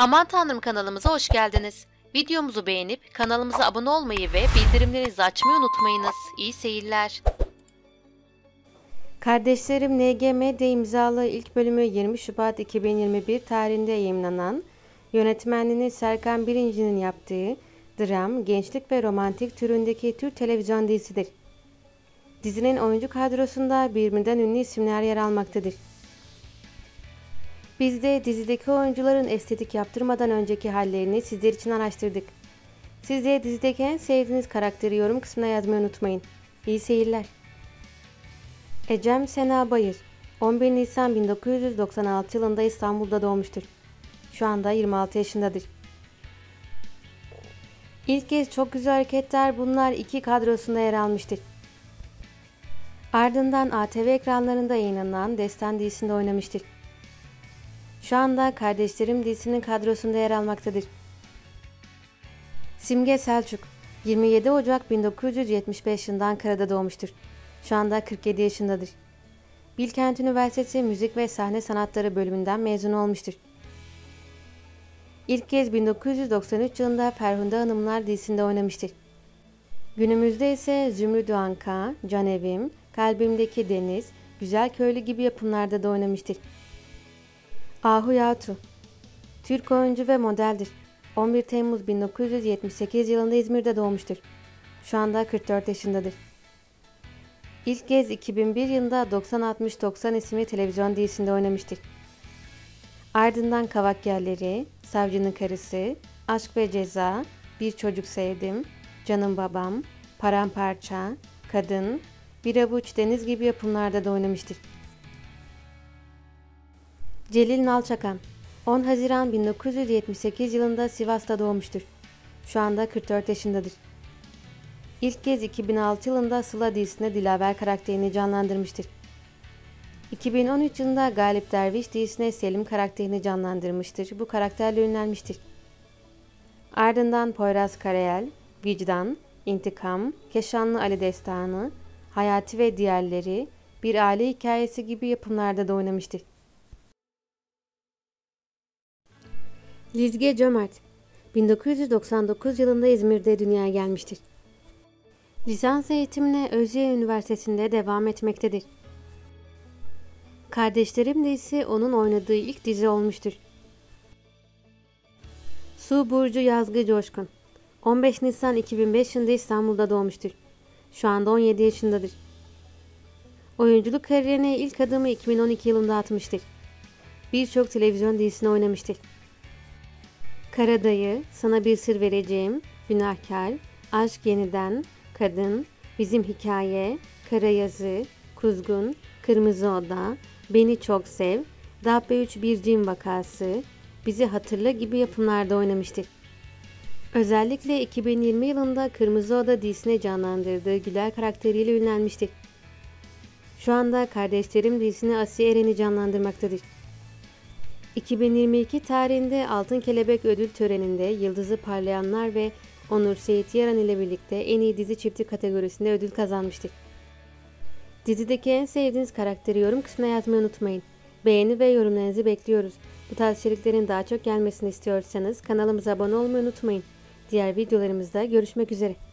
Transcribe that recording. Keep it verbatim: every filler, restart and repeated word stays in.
Aman Tanrım kanalımıza hoş geldiniz. Videomuzu beğenip kanalımıza abone olmayı ve bildirimlerinizi açmayı unutmayınız. İyi seyirler. Kardeşlerim N G Medya imzalı ilk bölümü yirmi Şubat iki bin yirmi bir tarihinde yayımlanan, yönetmenliğini Serkan Birinci'nin yaptığı dram, gençlik ve romantik türündeki Türk televizyon dizisidir. Dizinin oyuncu kadrosunda birbirinden ünlü isimler yer almaktadır. Biz de dizideki oyuncuların estetik yaptırmadan önceki hallerini sizler için araştırdık. Siz de dizideki en sevdiğiniz karakteri yorum kısmına yazmayı unutmayın. İyi seyirler. Ecem Sena Bayır, on bir Nisan bin dokuz yüz doksan altı yılında İstanbul'da doğmuştur. Şu anda yirmi altı yaşındadır. İlk kez Çok Güzel Hareketler Bunlar iki kadrosunda yer almıştır. Ardından A T V ekranlarında yayınlanan Destan dizisinde oynamıştır. Şu anda Kardeşlerim dizisinin kadrosunda yer almaktadır. Simge Selçuk, yirmi yedi Ocak bin dokuz yüz yetmiş beş yılında Ankara'da doğmuştur. Şu anda kırk yedi yaşındadır. Bilkent Üniversitesi Müzik ve Sahne Sanatları bölümünden mezun olmuştur. İlk kez bin dokuz yüz doksan üç yılında Ferhunde Hanımlar dizisinde oynamıştır. Günümüzde ise Zümrüt Anka, Can Evim, Kalbimdeki Deniz, Güzel Köylü gibi yapımlarda da oynamıştır. Ahu Yatu, Türk oyuncu ve modeldir. on bir Temmuz bin dokuz yüz yetmiş sekiz yılında İzmir'de doğmuştur. Şu anda kırk dört yaşındadır. İlk kez iki bin bir yılında doksan altmış doksan isimli televizyon dizisinde oynamıştır. Ardından Kavak Yerleri, Savcının Karısı, Aşk ve Ceza, Bir Çocuk Sevdim, Canım Babam, Paramparça, Kadın, Bir Avuç Deniz gibi yapımlarda da oynamıştır. Celil Nalçakan, on Haziran bin dokuz yüz yetmiş sekiz yılında Sivas'ta doğmuştur. Şu anda kırk dört yaşındadır. İlk kez iki bin altı yılında Sıla dizisinde Dilaver karakterini canlandırmıştır. iki bin on üç yılında Galip Derviş dizisinde Selim karakterini canlandırmıştır. Bu karakterle ünlenmiştir. Ardından Poyraz Karayel, Vicdan, İntikam, Keşanlı Ali Destanı, Hayati ve diğerleri, Bir Aile Hikayesi gibi yapımlarda da oynamıştır. Lizge Cömert, bin dokuz yüz doksan dokuz yılında İzmir'de dünyaya gelmiştir. Lisans eğitimine Özyeğin Üniversitesi'nde devam etmektedir. Kardeşlerim dizisi onun oynadığı ilk dizi olmuştur. Su Burcu Yazgı Coşkun, on beş Nisan iki bin beş yılında İstanbul'da doğmuştur. Şu anda on yedi yaşındadır. Oyunculuk kariyerine ilk adımı iki bin on iki yılında atmıştır. Birçok televizyon dizisine oynamıştır. Karadayı, Sana Bir Sır Vereceğim, Günahkar, Aşk Yeniden, Kadın, Bizim Hikaye, Karayazı, Kuzgun, Kırmızı Oda, Beni Çok Sev, Dabbe üç Bir Cin Vakası, Bizi Hatırla gibi yapımlarda oynamıştır. Özellikle iki bin yirmi yılında Kırmızı Oda dizisine canlandırdığı Güler karakteriyle ünlenmiştir. Şu anda Kardeşlerim dizisini Asiye Eren'i canlandırmaktadır. iki bin yirmi iki tarihinde Altın Kelebek ödül töreninde Yıldızı Parlayanlar ve Onur Seyit Yaran ile birlikte en iyi dizi çifti kategorisinde ödül kazanmıştır. Dizideki en sevdiğiniz karakteri yorum kısmına yazmayı unutmayın. Beğeni ve yorumlarınızı bekliyoruz. Bu tarz içeriklerin daha çok gelmesini istiyorsanız kanalımıza abone olmayı unutmayın. Diğer videolarımızda görüşmek üzere.